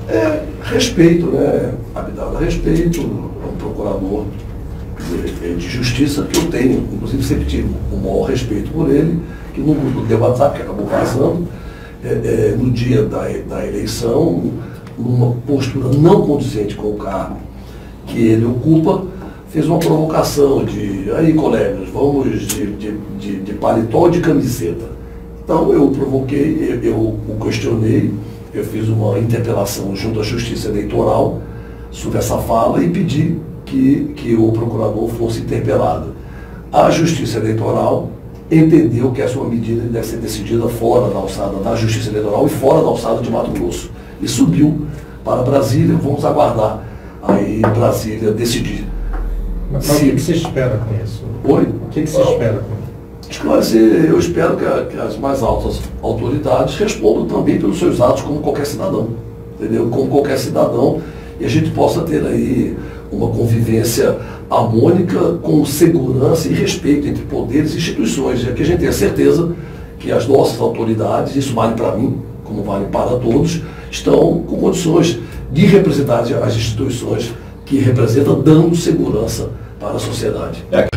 Respeito, né, Abdala, respeito ao procurador de justiça que eu tenho, inclusive sempre tive o maior respeito por ele, que no grupo do WhatsApp, que acabou vazando, no dia da eleição, numa postura não condizente com o cargo que ele ocupa, fez uma provocação de, aí colegas, vamos de paletó ou de camiseta. Então eu provoquei, eu o questionei, eu fiz uma interpelação junto à Justiça Eleitoral sobre essa fala e pedi que o procurador fosse interpelado. A Justiça Eleitoral entendeu que essa medida deve ser decidida fora da alçada da Justiça Eleitoral e fora da alçada de Mato Grosso. E subiu para Brasília, vamos aguardar aí Brasília decidir. Mas o que você espera com isso? Oi? O que você espera com isso? Esclarecer, eu espero que as mais altas autoridades respondam também pelos seus atos como qualquer cidadão, entendeu? Como qualquer cidadão, e a gente possa ter aí uma convivência harmônica com segurança e respeito entre poderes e instituições, já que a gente tem a certeza que as nossas autoridades, isso vale para mim, como vale para todos, estão com condições de representar as instituições que representam, dando segurança para a sociedade.